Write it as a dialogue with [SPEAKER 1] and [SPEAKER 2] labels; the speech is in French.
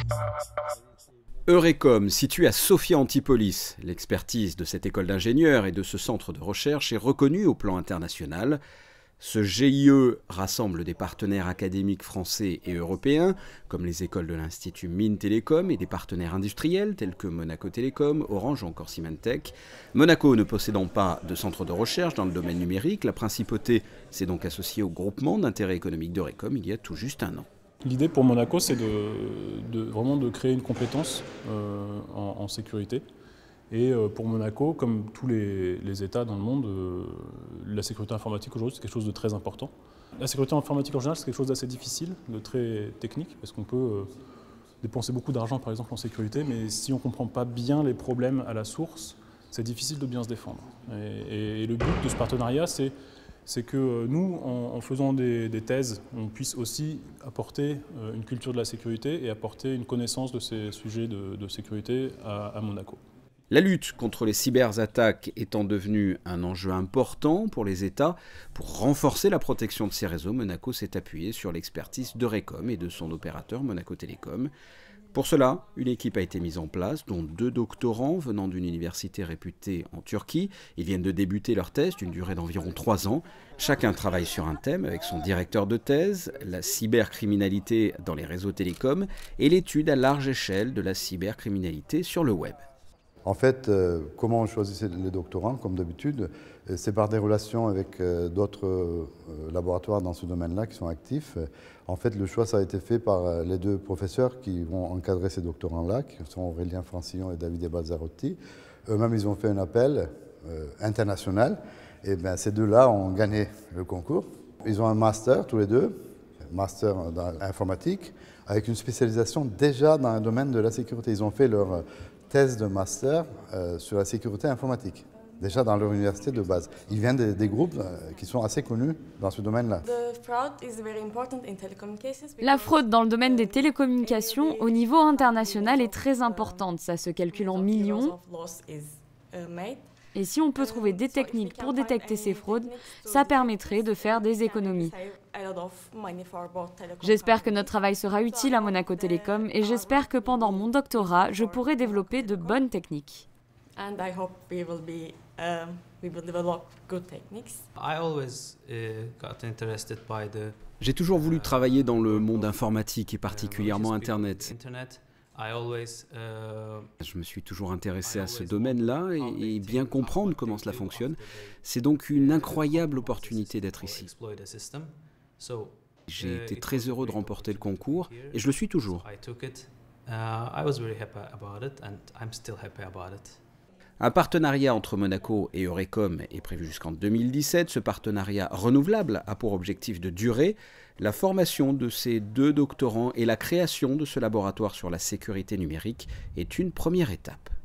[SPEAKER 1] Eurecom, situé à Sophia Antipolis, l'expertise de cette école d'ingénieurs et de ce centre de recherche est reconnue au plan international. Ce GIE rassemble des partenaires académiques français et européens, comme les écoles de l'Institut Mines Télécom, et des partenaires industriels tels que Monaco Télécom, Orange ou encore Symantec. Monaco ne possédant pas de centre de recherche dans le domaine numérique, la principauté s'est donc associée au groupement d'intérêt économique d'Eurecom il y a tout juste un an.
[SPEAKER 2] L'idée pour Monaco, c'est vraiment de créer une compétence en sécurité. Et pour Monaco, comme tous les États dans le monde, la sécurité informatique aujourd'hui, c'est quelque chose de très important. La sécurité informatique en général, c'est quelque chose d'assez difficile, de très technique, parce qu'on peut dépenser beaucoup d'argent, par exemple, en sécurité, mais si on ne comprend pas bien les problèmes à la source, c'est difficile de bien se défendre. Et le but de ce partenariat, c'est que nous, en faisant des thèses, on puisse aussi apporter une culture de la sécurité et apporter une connaissance de ces sujets de sécurité à Monaco.
[SPEAKER 1] La lutte contre les cyberattaques étant devenue un enjeu important pour les États, pour renforcer la protection de ces réseaux, Monaco s'est appuyé sur l'expertise d'Eurecom et de son opérateur Monaco Télécom. Pour cela, une équipe a été mise en place, dont 2 doctorants venant d'une université réputée en Turquie. Ils viennent de débuter leur thèse d'une durée d'environ 3 ans. Chacun travaille sur un thème avec son directeur de thèse, la cybercriminalité dans les réseaux télécoms et l'étude à large échelle de la cybercriminalité sur le web.
[SPEAKER 3] En fait, comment on choisissait les doctorants, comme d'habitude, c'est par des relations avec d'autres laboratoires dans ce domaine-là qui sont actifs. En fait, le choix, ça a été fait par les 2 professeurs qui vont encadrer ces doctorants-là, qui sont Aurélien Francillon et Davide Balzarotti. Eux-mêmes, ils ont fait un appel international. Et bien, ces 2-là ont gagné le concours. Ils ont un master, tous les 2, master dans l'informatique, avec une spécialisation déjà dans le domaine de la sécurité. Ils ont fait leur thèse de master sur la sécurité informatique, déjà dans leur université de base. Ils viennent des groupes qui sont assez connus dans ce domaine-là.
[SPEAKER 4] La fraude dans le domaine des télécommunications au niveau international est très importante. Ça se calcule en millions. Et si on peut trouver des techniques pour détecter ces fraudes, ça permettrait de faire des économies. J'espère que notre travail sera utile à Monaco Télécom et j'espère que pendant mon doctorat, je pourrai développer de bonnes techniques.
[SPEAKER 1] J'ai toujours voulu travailler dans le monde informatique et particulièrement Internet. Je me suis toujours intéressé à ce domaine-là et bien comprendre comment cela fonctionne. C'est donc une incroyable opportunité d'être ici. J'ai été très heureux de remporter le concours et je le suis toujours. Un partenariat entre Monaco et Eurecom est prévu jusqu'en 2017. Ce partenariat renouvelable a pour objectif de durer. La formation de ces 2 doctorants et la création de ce laboratoire sur la sécurité numérique est une première étape.